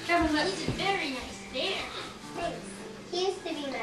Gavin, that's very nice there. Thanks. He used to be my